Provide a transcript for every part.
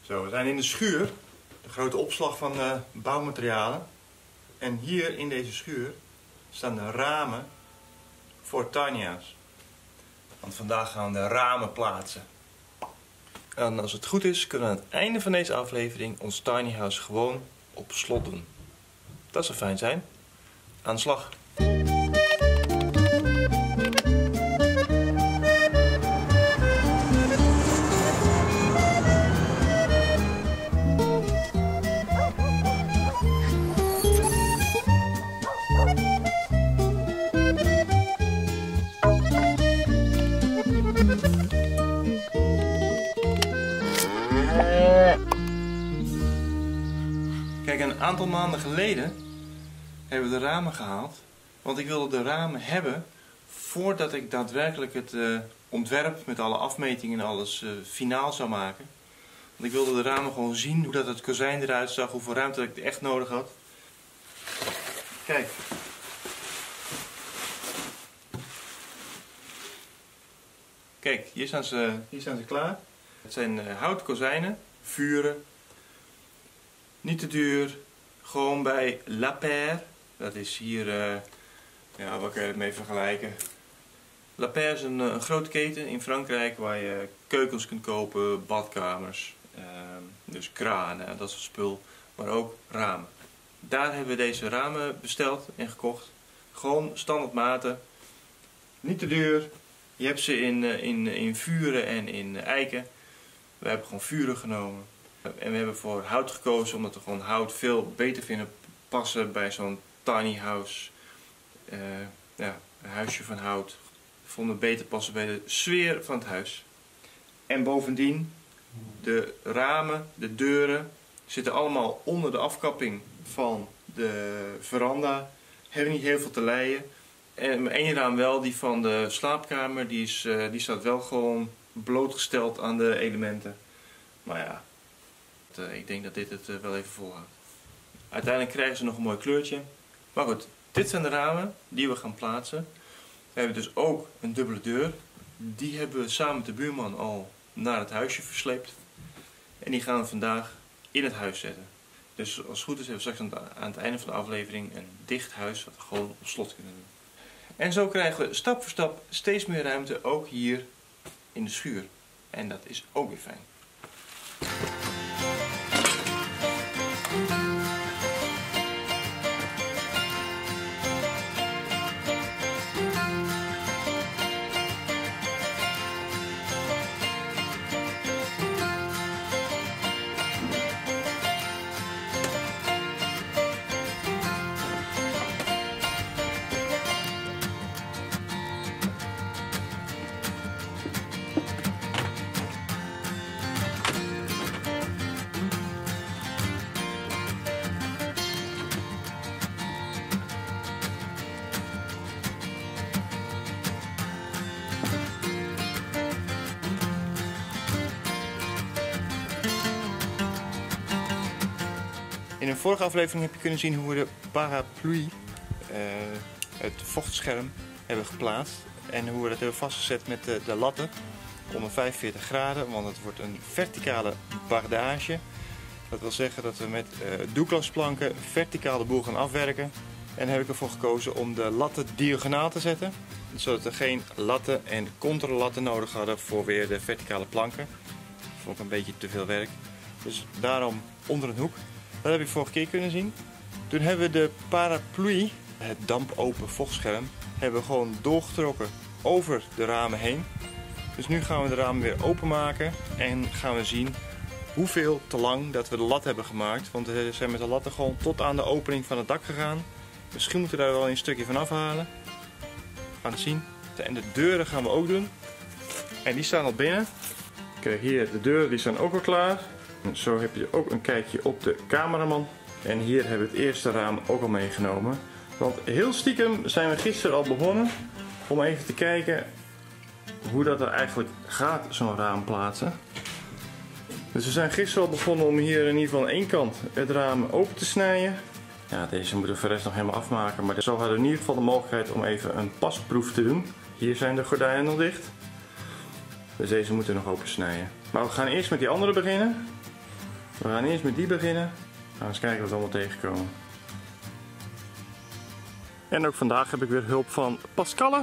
Zo, we zijn in de schuur, de grote opslag van bouwmaterialen. En hier in deze schuur staan de ramen voor tiny house. Want vandaag gaan we de ramen plaatsen. En als het goed is, kunnen we aan het einde van deze aflevering ons tiny house gewoon op slot doen. Dat zou fijn zijn. Aan de slag! Kijk, een aantal maanden geleden hebben we de ramen gehaald. Want ik wilde de ramen hebben voordat ik daadwerkelijk het ontwerp met alle afmetingen en alles finaal zou maken. Want ik wilde de ramen gewoon zien, hoe dat het kozijn eruit zag, hoeveel ruimte ik echt nodig had. Kijk. Kijk, hier staan ze klaar. Het zijn houten kozijnen, vuren. Niet te duur, gewoon bij La Paire. Dat is hier, ja, wat kan je ermee vergelijken? La Paire is een grote keten in Frankrijk waar je keukens kunt kopen, badkamers, dus kranen, dat soort spul, maar ook ramen. Daar hebben we deze ramen besteld en gekocht. Gewoon standaard maten, niet te duur. Je hebt ze in vuren en in eiken. We hebben gewoon vuren genomen. En we hebben voor hout gekozen omdat we gewoon hout veel beter vinden passen bij zo'n tiny house. Ja, een huisje van hout. We vonden het beter passen bij de sfeer van het huis. En bovendien, de ramen, de deuren zitten allemaal onder de afkapping van de veranda. Hebben niet heel veel te leien. En één raam wel, die van de slaapkamer, die staat wel gewoon blootgesteld aan de elementen. Maar ja. Ik denk dat dit het wel even volhoudt. Uiteindelijk krijgen ze nog een mooi kleurtje. Maar goed, dit zijn de ramen die we gaan plaatsen. We hebben dus ook een dubbele deur. Die hebben we samen met de buurman al naar het huisje versleept. En die gaan we vandaag in het huis zetten. Dus als het goed is hebben we straks aan het einde van de aflevering een dicht huis wat we gewoon op slot kunnen doen. En zo krijgen we stap voor stap steeds meer ruimte ook hier in de schuur. En dat is ook weer fijn. In een vorige aflevering heb je kunnen zien hoe we de parapluie, het vochtscherm, hebben geplaatst. En hoe we dat hebben vastgezet met de latten onder 45 graden. Want het wordt een verticale bardage. Dat wil zeggen dat we met douglasplanken verticaal de boel gaan afwerken. En daar heb ik ervoor gekozen om de latten diagonaal te zetten. Zodat we geen latten en controlatten nodig hadden voor weer de verticale planken. Dat vond ik een beetje te veel werk. Dus daarom onder een hoek. Dat heb ik vorige keer kunnen zien. Toen hebben we de parapluie, het dampopen vochtscherm, hebben we gewoon doorgetrokken over de ramen heen. Dus nu gaan we de ramen weer openmaken en gaan we zien hoeveel te lang dat we de lat hebben gemaakt. Want we zijn met de latten gewoon tot aan de opening van het dak gegaan. Misschien moeten we daar wel een stukje van afhalen. We gaan het zien. En de deuren gaan we ook doen. En die staan al binnen. Kijk hier, de deuren die zijn ook al klaar. En zo heb je ook een kijkje op de cameraman. En hier hebben we het eerste raam ook al meegenomen. Want heel stiekem zijn we gisteren al begonnen om even te kijken hoe dat er eigenlijk gaat, zo'n raam plaatsen. Dus we zijn gisteren al begonnen om hier in ieder geval aan één kant het raam open te snijden. Ja, deze moeten we voor de rest nog helemaal afmaken. Maar zo hadden we in ieder geval de mogelijkheid om even een pasproef te doen. Hier zijn de gordijnen nog dicht. Dus deze moeten we nog open snijden. Maar we gaan eerst met die andere beginnen. We gaan eerst met die beginnen. Gaan we eens kijken wat we allemaal tegenkomen. En ook vandaag heb ik weer hulp van Pascalle.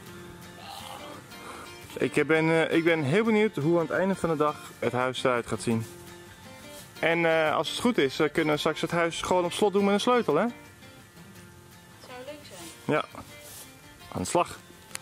Ik ben heel benieuwd hoe aan het einde van de dag het huis eruit gaat zien. En als het goed is, kunnen we straks het huis gewoon op slot doen met een sleutel, hè? Dat zou leuk zijn. Ja, aan de slag.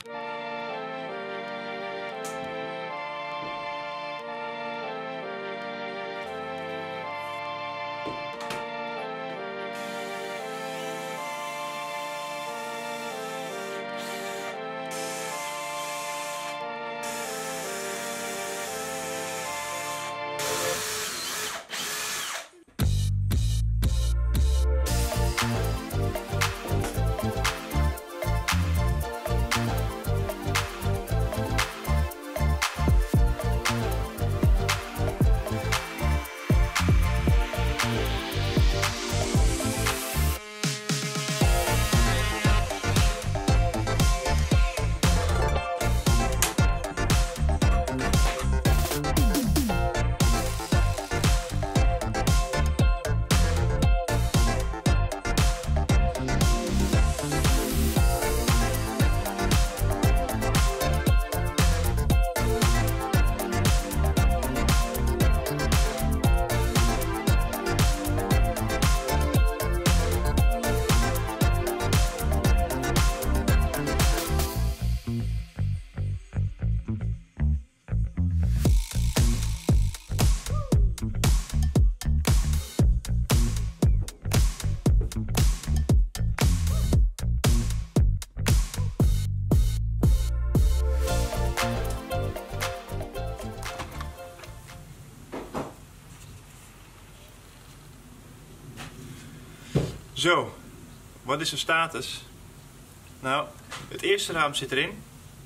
Zo, wat is de status? Nou, het eerste raam zit erin.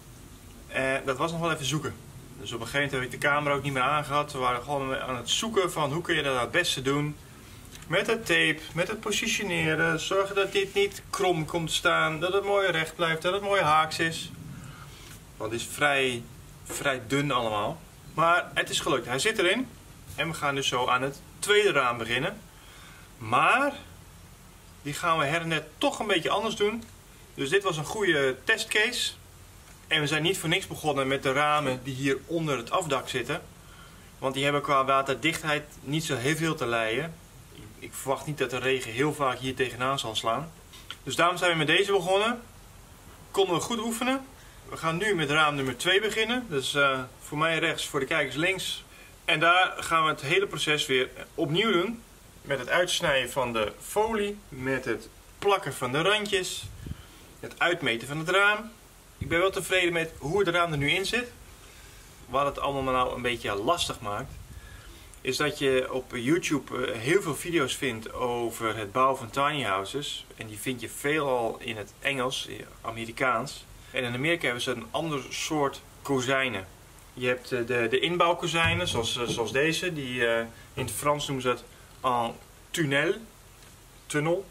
Dat was nog wel even zoeken. Dus op een gegeven moment heb ik de camera ook niet meer aangehad. We waren gewoon aan het zoeken van hoe kun je dat nou het beste doen. Met het tape, met het positioneren, zorgen dat dit niet krom komt te staan. Dat het mooi recht blijft, dat het mooi haaks is. Want het is vrij dun allemaal. Maar het is gelukt, hij zit erin. En we gaan dus zo aan het tweede raam beginnen. Maar die gaan we her en der toch een beetje anders doen. Dus dit was een goede testcase. En we zijn niet voor niks begonnen met de ramen die hier onder het afdak zitten. Want die hebben qua waterdichtheid niet zo heel veel te lijden. Ik verwacht niet dat de regen heel vaak hier tegenaan zal slaan. Dus daarom zijn we met deze begonnen. Konden we goed oefenen. We gaan nu met raam nummer 2 beginnen. Dus voor mij rechts, voor de kijkers links. En daar gaan we het hele proces weer opnieuw doen. Met het uitsnijden van de folie. Met het plakken van de randjes. Het uitmeten van het raam. Ik ben wel tevreden met hoe het raam er nu in zit. Wat het allemaal nou een beetje lastig maakt, is dat je op YouTube heel veel video's vindt over het bouwen van tiny houses. En die vind je veelal in het Engels, Amerikaans. En in Amerika hebben ze een ander soort kozijnen. Je hebt de inbouwkozijnen, zoals deze. Die, in het Frans noemen ze dat en tunnel.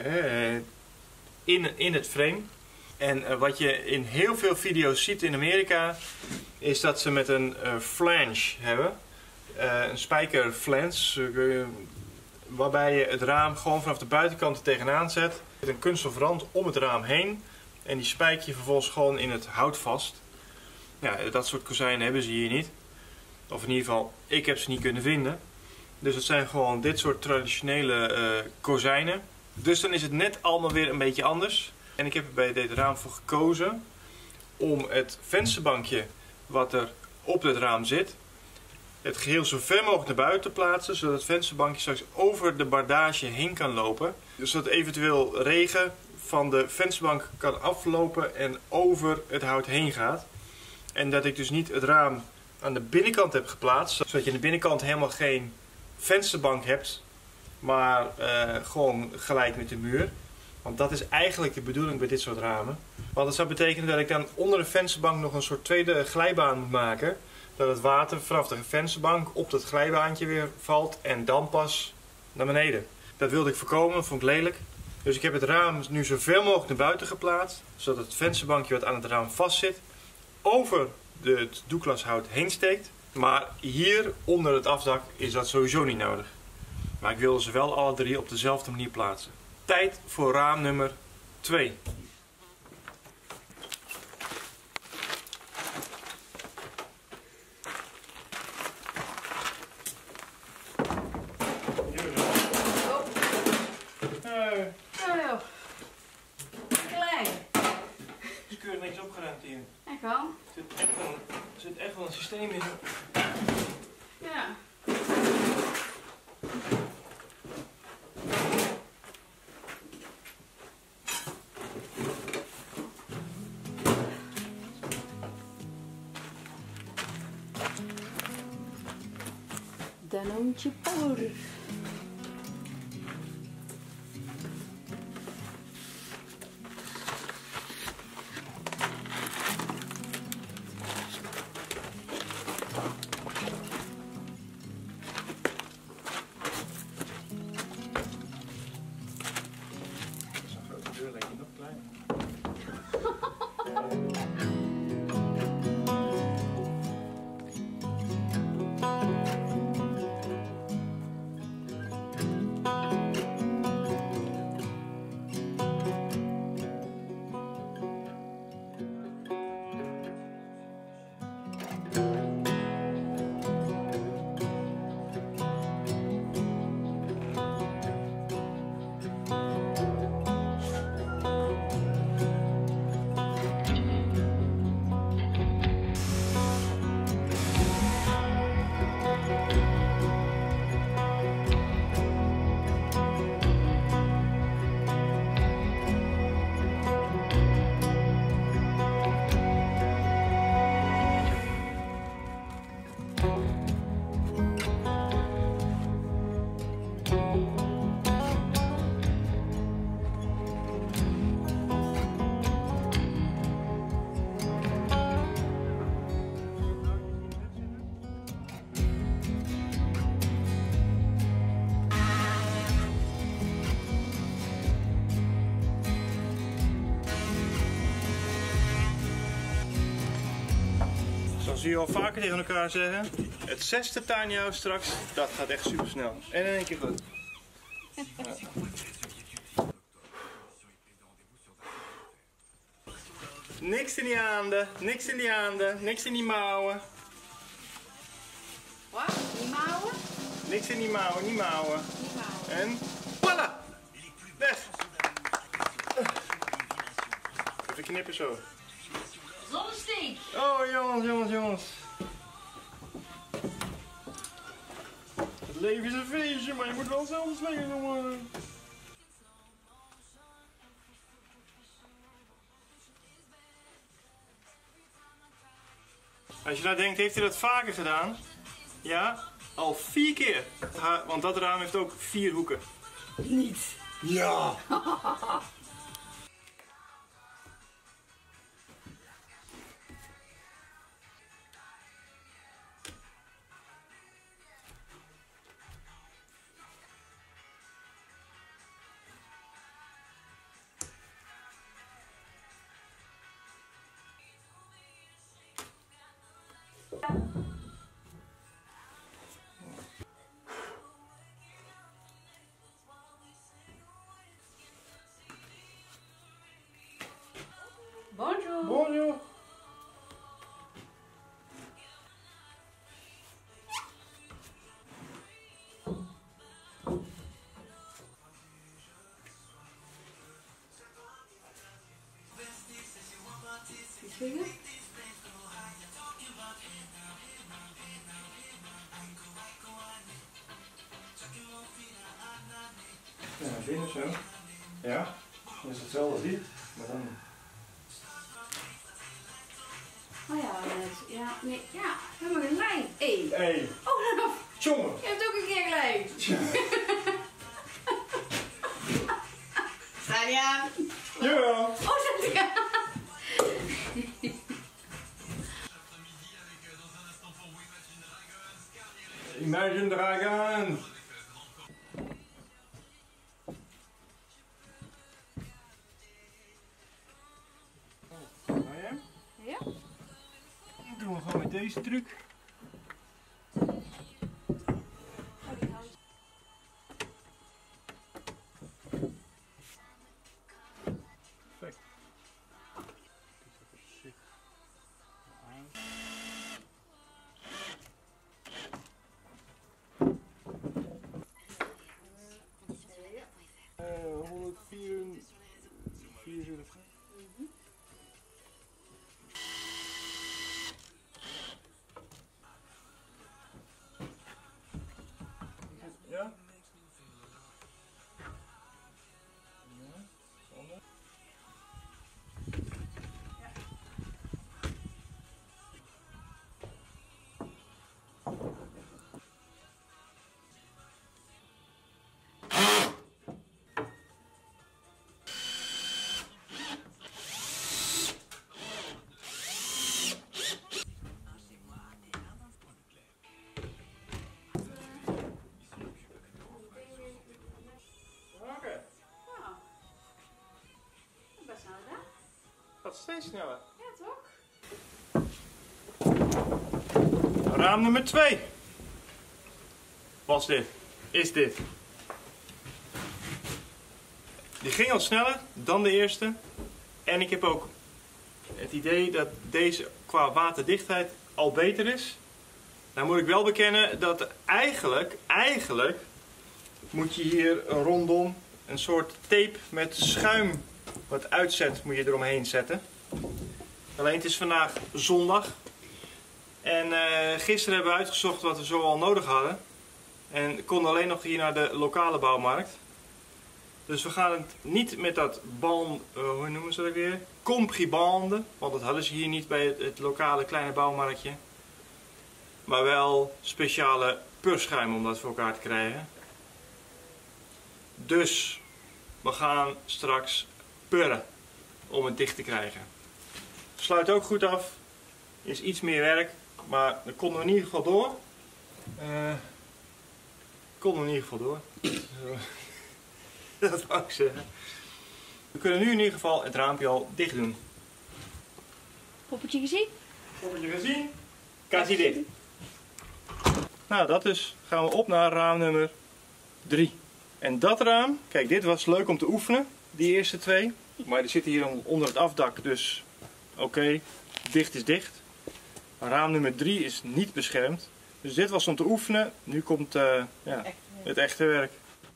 In het frame. En wat je in heel veel video's ziet in Amerika, is dat ze met een flange hebben. Een spijkerflange, waarbij je het raam gewoon vanaf de buitenkant er tegenaan zet. Met een kunststof rand om het raam heen. En die spijk je vervolgens gewoon in het hout vast. Ja, dat soort kozijnen hebben ze hier niet. Of in ieder geval, ik heb ze niet kunnen vinden. Dus het zijn gewoon dit soort traditionele kozijnen. Dus dan is het net allemaal weer een beetje anders. En ik heb er bij dit raam voor gekozen om het vensterbankje wat er op het raam zit, het geheel zo ver mogelijk naar buiten te plaatsen, zodat het vensterbankje straks over de bardage heen kan lopen. Dus dat eventueel regen van de vensterbank kan aflopen en over het hout heen gaat. En dat ik dus niet het raam aan de binnenkant heb geplaatst, zodat je aan de binnenkant helemaal geen vensterbank hebt, maar gewoon gelijk met de muur. Want dat is eigenlijk de bedoeling bij dit soort ramen. Want dat zou betekenen dat ik dan onder de vensterbank nog een soort tweede glijbaan moet maken. Dat het water vanaf de vensterbank op dat glijbaantje weer valt en dan pas naar beneden. Dat wilde ik voorkomen, dat vond ik lelijk. Dus ik heb het raam nu zo ver mogelijk naar buiten geplaatst. Zodat het vensterbankje wat aan het raam vastzit over het doeklashout heen steekt. Maar hier onder het afdak is dat sowieso niet nodig. Maar ik wilde ze wel alle drie op dezelfde manier plaatsen. Tijd voor raam nummer 2. Klein. Er is keurig niks opgeruimd hier. Echt wel? Er zit echt wel een systeem in. Ja. Danoontje poeder. Zo'n grote deur lijkt je nog kleiner. Zoals jullie al vaker tegen elkaar zeggen, het 6e tiny house straks, dat gaat echt super snel. En in één keer goed. Ja. Niks in die handen, niks in die handen, niks in die mouwen. Wat? Die mouwen? Niks in die mouwen, niet mouwen. Die mouwen. En voilà! Weg! Even knippen zo. Zonnesteek. Oh jongens, jongens, jongens. Het leven is een feestje, maar je moet wel zelf slingen, jongen. Als je nou denkt, heeft hij dat vaker gedaan? Ja, al 4 keer. Want dat raam heeft ook 4 hoeken. Niet. Ja! Bonjour. Bonjour! Die vinger? Ja, binnen zo. Ja, dat is hetzelfde als dit, maar dan... Oh ja, ja, nee, ja, helemaal geen lijn. Hé. Hey, Oh, nou, jongen! je hebt ook een keer lijn. Staat hij aan? Ja! Oh, staat hij aan? Imagine Dragon! Ja? Dan doen we gewoon met deze truc. steeds sneller. Ja, toch? Raam nummer 2. Was dit. Is dit. Die ging al sneller dan de eerste. En ik heb ook het idee dat deze qua waterdichtheid al beter is. Nou moet ik wel bekennen dat eigenlijk moet je hier rondom een soort tape met schuim wat uitzet moet je eromheen zetten. Alleen het is vandaag zondag. En gisteren hebben we uitgezocht wat we zo al nodig hadden. En konden alleen nog hier naar de lokale bouwmarkt. Dus we gaan het niet met dat hoe noemen ze dat weer? Compribande, want dat hadden ze hier niet bij het lokale kleine bouwmarktje. Maar wel speciale purschuim om dat voor elkaar te krijgen. Dus we gaan straks purren om het dicht te krijgen. Sluit ook goed af. Is iets meer werk, maar dat komt er in ieder geval door. Dat wou ik zeggen. We kunnen nu in ieder geval het raampje al dicht doen. Poppetje gezien? Poppetje gezien? Kassie dit. Nou, dat dus. Gaan we op naar raam nummer 3. En dat raam, kijk, dit was leuk om te oefenen, die eerste 2. Maar die zitten hier onder het afdak, dus oké, dicht is dicht. Raam nummer 3 is niet beschermd. Dus dit was om te oefenen. Nu komt ja, het echte werk.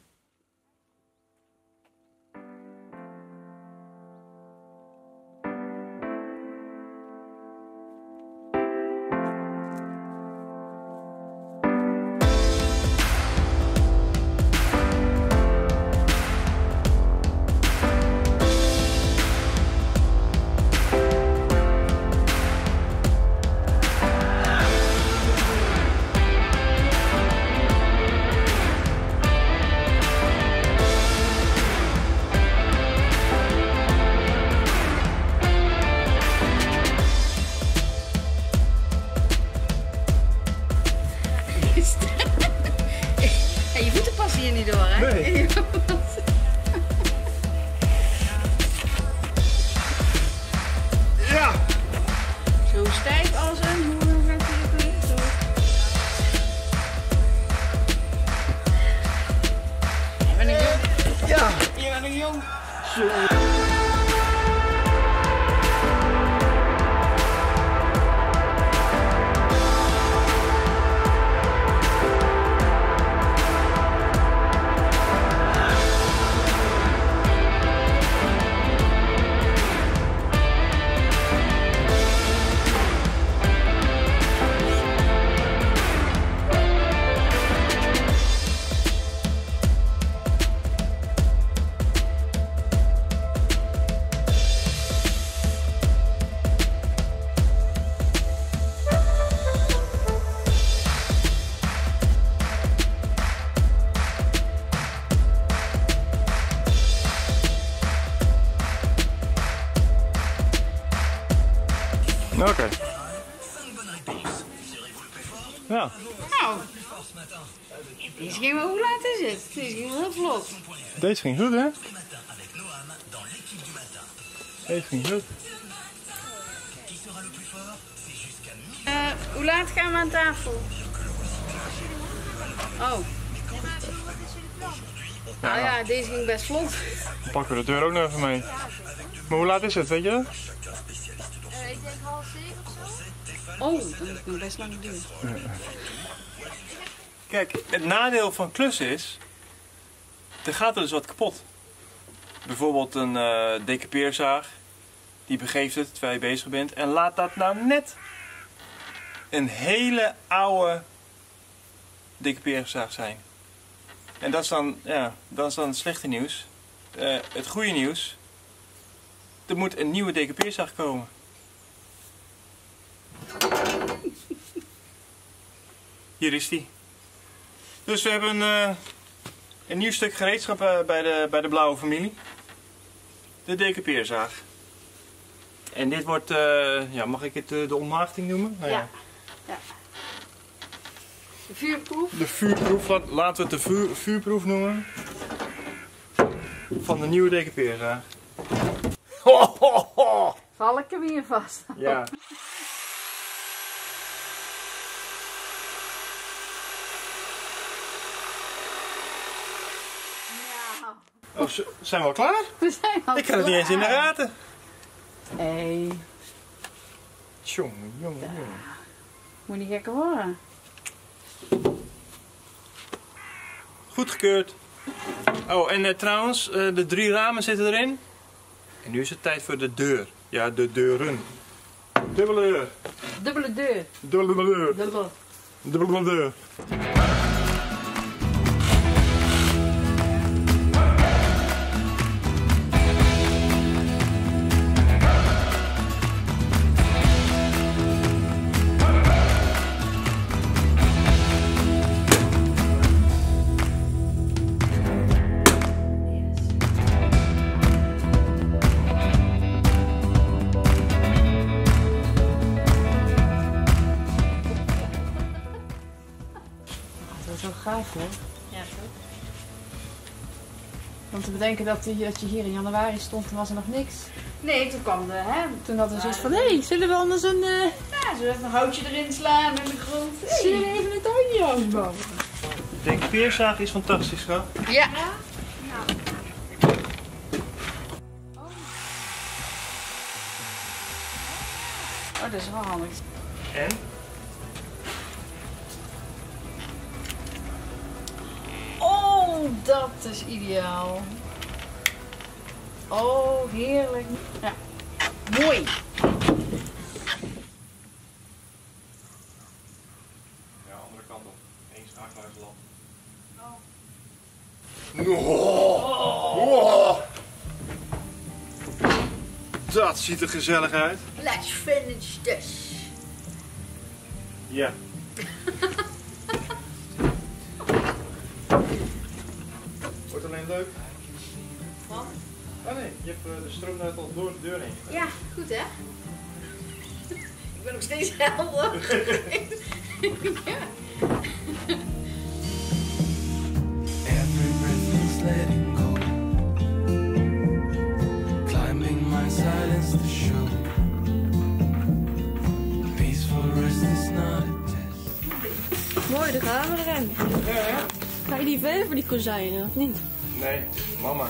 Je voeten passen hier niet door, hè? Nee. Ja! Zo stijf als een... Hoe gaat hij ook weer? Zo. Je bent een jong. Ja! Je bent een jong. Zo. Oké. Ja. Nou. Deze ging wel, hoe laat is het? Deze ging wel heel vlot. Deze ging goed, hè? Deze ging goed. Hoe laat gaan we aan tafel? Oh. Nou ja, deze ging best vlot. Dan pakken we de deur ook nog even mee. Maar hoe laat is het, weet je? Ik denk 6:30 of zo. Oh, dat moet nog best lang duren. Kijk, het nadeel van klussen is, er gaat er dus wat kapot. Bijvoorbeeld een decoupeerzaag, die begeeft het terwijl je bezig bent. En laat dat nou net een hele oude decoupeerzaag zijn. En dat is dan, ja, dat is dan het slechte nieuws. Het goede nieuws, er moet een nieuwe decoupeerzaag komen. Hier is die. Dus we hebben een nieuw stuk gereedschap bij de blauwe familie. De decoupeerzaag. En dit wordt, ja, mag ik het de ontmaagding noemen? Nou, Ja. Ja. De vuurproef. De vuurproef, laten we het de vuurproef noemen. Van de nieuwe decoupeerzaag. Ho, ho, ho. Val ik hem hier vast? Ja. Nou, Oh, zijn we al klaar? we zijn al Ik had het niet eens in de gaten. Hey. Jongen, jongen, jongen. Moet niet gekker worden. Goedgekeurd. Oh, en trouwens, de 3 ramen zitten erin. En nu is het tijd voor de deur. Ja, de deuren. Dubbele deur. Dubbele deur. Dubbele deur. Dubbel. Dubbele deur. Dat is wel gaaf, hoor. Ja, goed. Want te bedenken dat je hier in januari stond, toen was er nog niks. Nee, toen kwam de, hè. Toen hadden we zoiets van, hé, zullen we anders een... Ja, zullen we even een houtje erin slaan in de grond? Hey. Zullen we even een tiny house bouwen? Ik denk peerzaag is fantastisch, schat. Ja. Oh, dat is wel handig. En? Oh, dat is ideaal. Oh, heerlijk. Ja, mooi. Ja, andere kant op. Eens aardluisland. Oh. Dat ziet er gezellig uit. Let's finish this. Ja. Wordt alleen leuk. Wat? Oh nee, je hebt de stroom net al door de deur heen. Ja, goed hè? Ik ben nog steeds helder. Ja. Every breath is letting go. Climbing my silence to show. Peaceful rest is not a test. Mooi, daar gaan we erin. Ja. Ga je die verder voor die kozijnen, of niet? Nee, mama.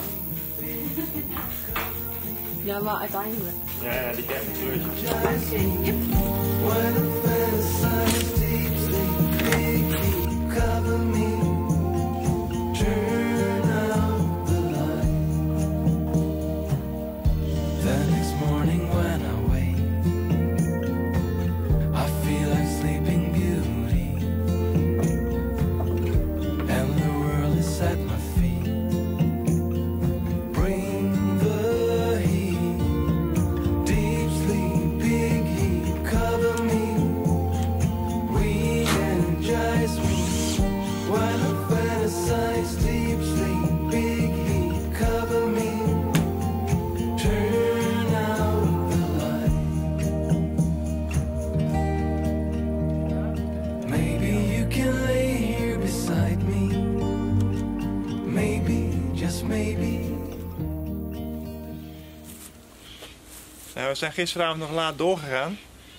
Ja, maar uiteindelijk. Ja, die krijgt een kleurtje. When I fantasize deeply, baby, cover me. Turn out the light. The next morning when I wake, I feel like sleeping beauty, and the world is at my feet. Bring the heat, deep sleep, big heat, cover me, re-energize me. When I fantasize, deep sleep, big heat, cover me, turn out the light. Maybe you can lay here beside me. Maybe, just maybe. Nou, we zijn gisteravond nog laat doorgegaan.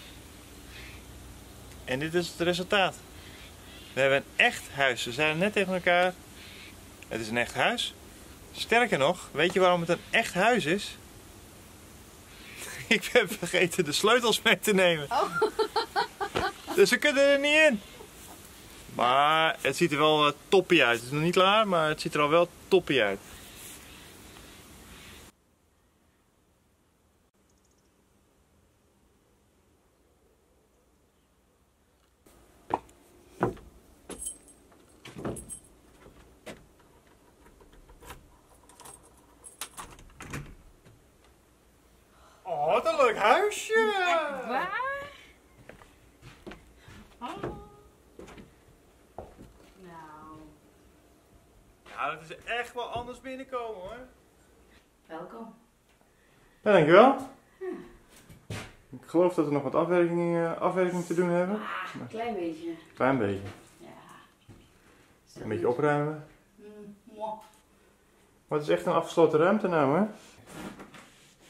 En dit is het resultaat. We hebben een echt huis. We zeiden net tegen elkaar, het is een echt huis. Sterker nog, weet je waarom het een echt huis is? Ik ben vergeten de sleutels mee te nemen. Dus we kunnen er niet in. Maar het ziet er wel toppie uit. Het is nog niet klaar, maar het ziet er al wel toppie uit. Oh, wat een leuk huisje! Waar? Oh. Nou, Ja, dat is echt wel anders binnenkomen hoor. welkom. Ja, dankjewel. Ik geloof dat we nog wat afwerking te doen hebben. Een klein beetje. Klein beetje. Ja. Een beetje opruimen. Mwah. Maar het is echt een afgesloten ruimte nou hè.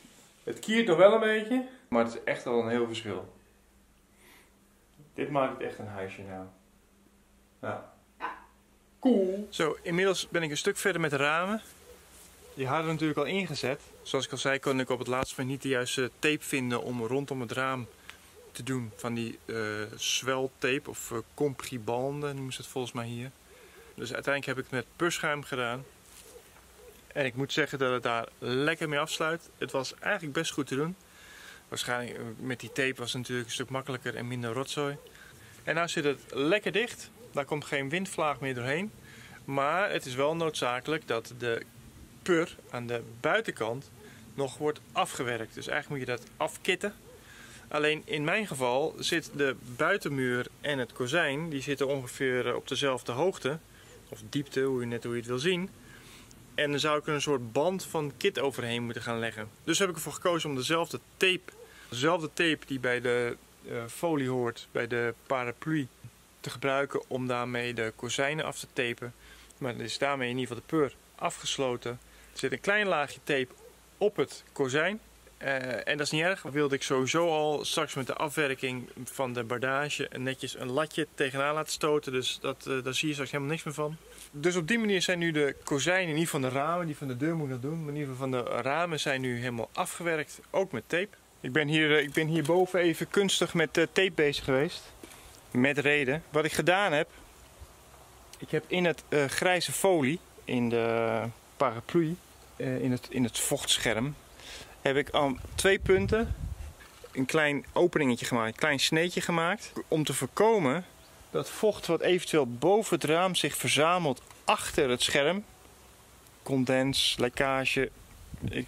Het kiert nog wel een beetje, maar het is echt wel een heel verschil. Dit maakt het echt een huisje nou. Ja. Cool. Zo, inmiddels ben ik een stuk verder met de ramen. Die hadden we natuurlijk al ingezet. Zoals ik al zei, kon ik op het laatste moment niet de juiste tape vinden om rondom het raam te doen. Van die zweltape of compribande noemen ze het volgens mij hier. Dus uiteindelijk heb ik het met purschuim gedaan. En ik moet zeggen dat het daar lekker mee afsluit. Het was eigenlijk best goed te doen. Waarschijnlijk met die tape was het natuurlijk een stuk makkelijker en minder rotzooi. En nou zit het lekker dicht. Daar komt geen windvlaag meer doorheen. Maar het is wel noodzakelijk dat de pur aan de buitenkant nog wordt afgewerkt. Dus eigenlijk moet je dat afkitten. Alleen in mijn geval zit de buitenmuur en het kozijn, die zitten ongeveer op dezelfde hoogte. Of diepte, hoe je het wil zien. En dan zou ik er een soort band van kit overheen moeten gaan leggen. Dus heb ik ervoor gekozen om dezelfde tape die bij de folie hoort, bij de paraplu, te gebruiken om daarmee de kozijnen af te tapen. Maar dan is daarmee in ieder geval de pur afgesloten. Er zit een klein laagje tape op het kozijn. En dat is niet erg. Wilde ik sowieso al straks met de afwerking van de bardage netjes een latje tegenaan laten stoten. Dus daar zie je straks helemaal niks meer van. Dus op die manier zijn nu de kozijnen, niet van de ramen, die van de deur moet ik nog doen. Maar in ieder geval van de ramen zijn nu helemaal afgewerkt. Ook met tape. Ik ben hierboven even kunstig met tape bezig geweest. Met reden. Wat ik gedaan heb. Ik heb in het grijze folie, in de paraplu, in het vochtscherm, heb ik aan 2 punten een klein openingetje gemaakt, een klein sneetje gemaakt. Om te voorkomen dat vocht wat eventueel boven het raam zich verzamelt achter het scherm. Condens, lekkage. Ik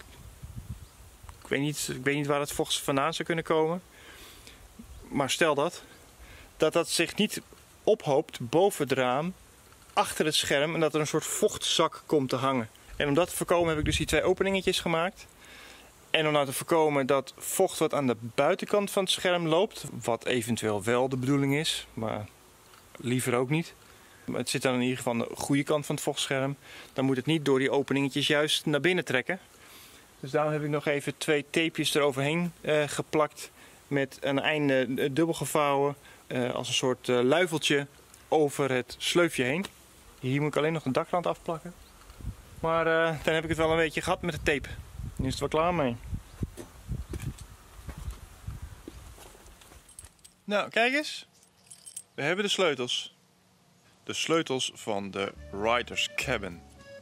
weet niet waar het vocht vandaan zou kunnen komen. Maar stel dat zich niet ophoopt boven het raam, achter het scherm, en dat er een soort vochtzak komt te hangen. En om dat te voorkomen heb ik dus die 2 openingetjes gemaakt. En om nou te voorkomen dat vocht wat aan de buitenkant van het scherm loopt, wat eventueel wel de bedoeling is, maar liever ook niet. Maar het zit dan in ieder geval aan de goede kant van het vochtscherm. Dan moet het niet door die openingetjes juist naar binnen trekken. Dus daarom heb ik nog even 2 tapejes eroverheen geplakt. Met een einde dubbel gevouwen als een soort luifeltje over het sleufje heen. Hier moet ik alleen nog de dakrand afplakken. Maar dan heb ik het wel een beetje gehad met de tape. Nu is het wel klaar mee. Nou, kijk eens. We hebben de sleutels. De sleutels van de Riders Cabin.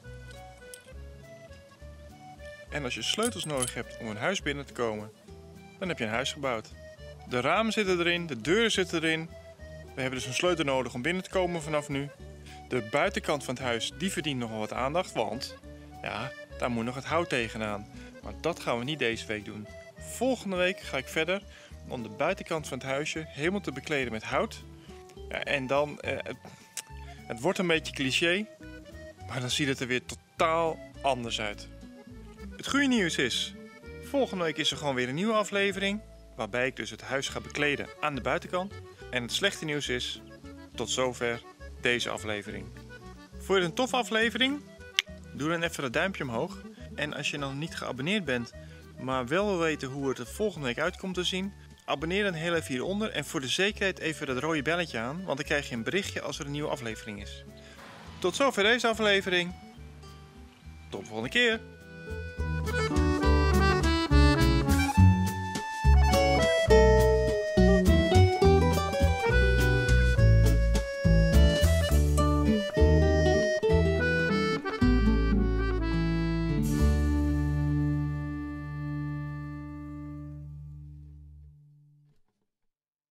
En als je sleutels nodig hebt om een huis binnen te komen, dan heb je een huis gebouwd. De ramen zitten erin, de deuren zitten erin. We hebben dus een sleutel nodig om binnen te komen vanaf nu. De buitenkant van het huis, die verdient nogal wat aandacht, want ja, daar moet nog het hout tegenaan. Maar dat gaan we niet deze week doen. Volgende week ga ik verder om de buitenkant van het huisje helemaal te bekleden met hout. Ja, en dan, het wordt een beetje cliché, maar dan ziet het er weer totaal anders uit. Het goede nieuws is, volgende week is er gewoon weer een nieuwe aflevering, waarbij ik dus het huis ga bekleden aan de buitenkant. En het slechte nieuws is, tot zover deze aflevering. Vond je het een toffe aflevering? Doe dan even dat duimpje omhoog. En als je nog niet geabonneerd bent, maar wel wil weten hoe het er volgende week uitkomt te zien, abonneer dan heel even hieronder en voor de zekerheid even dat rode belletje aan, want dan krijg je een berichtje als er een nieuwe aflevering is. Tot zover deze aflevering. Tot de volgende keer.